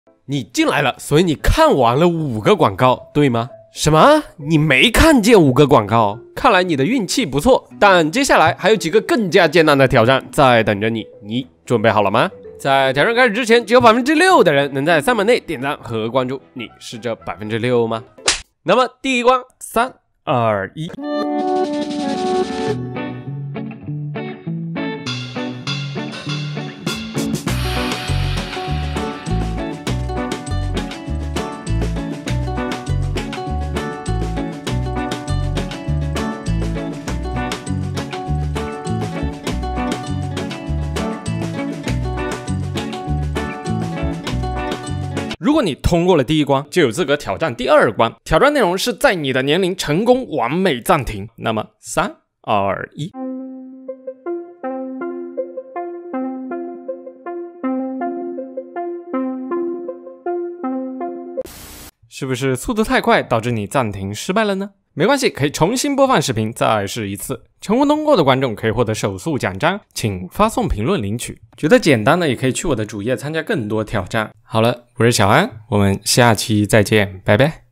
你进来了，所以你看完了5个广告，对吗？什么？你没看见5个广告？看来你的运气不错。但接下来还有几个更加艰难的挑战在等着你，你准备好了吗？在挑战开始之前，只有6%的人能在3秒内点赞和关注，你是这6%吗？那么第一关，3、2、1。如果你通过了第一关，就有资格挑战第2关。挑战内容是在你的年龄成功完美暂停。那么3、2、1。是不是速度太快导致你暂停失败了呢？没关系，可以重新播放视频再试一次。成功通过的观众可以获得手速奖章，请发送评论领取。觉得简单的也可以去我的主页参加更多挑战。好了，我是小安，我们下期再见，拜拜。